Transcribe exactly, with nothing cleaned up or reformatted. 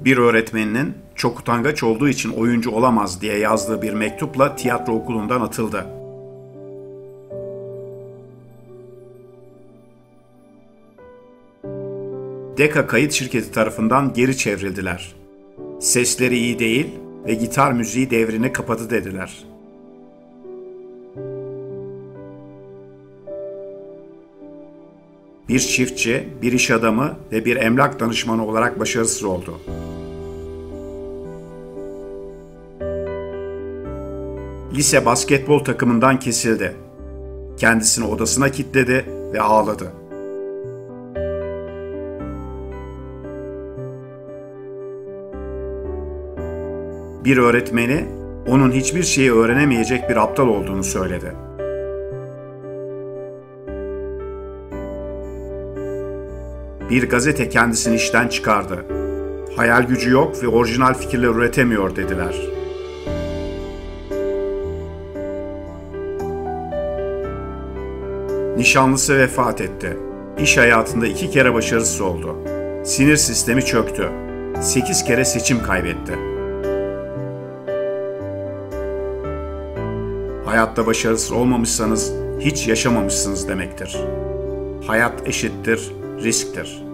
Bir öğretmeninin çok utangaç olduğu için oyuncu olamaz diye yazdığı bir mektupla tiyatro okulundan atıldı. Decca kayıt şirketi tarafından geri çevrildiler. Sesleri iyi değil ve gitar müziği devrini kapadı dediler. Bir çiftçi, bir iş adamı ve bir emlak danışmanı olarak başarısız oldu. Lise basketbol takımından kesildi. Kendisini odasına kilitledi ve ağladı. Bir öğretmeni, onun hiçbir şeyi öğrenemeyecek bir aptal olduğunu söyledi. Bir gazete kendisini işten çıkardı. Hayal gücü yok ve orijinal fikirler üretemiyor dediler. Nişanlısı vefat etti. İş hayatında iki kere başarısız oldu. Sinir sistemi çöktü. Sekiz kere seçim kaybetti. Hayatta başarısız olmamışsanız hiç yaşamamışsınız demektir. Hayat eşittir risktir.